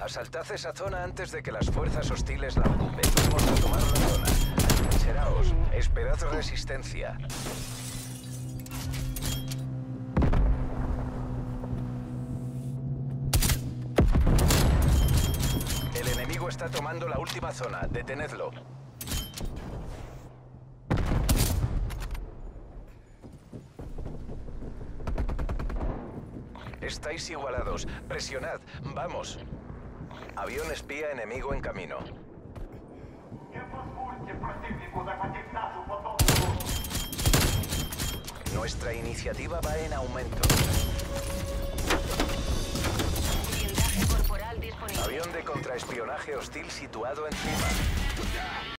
Asaltad esa zona antes de que las fuerzas hostiles la ocupen. Vamos a tomar la zona. Atrincheraos. Esperad resistencia. El enemigo está tomando la última zona. Detenedlo. Estáis igualados. Presionad. Vamos. Avión espía enemigo en camino. Nuestra iniciativa va en aumento. Blindaje corporal disponible. Avión de contraespionaje hostil situado encima.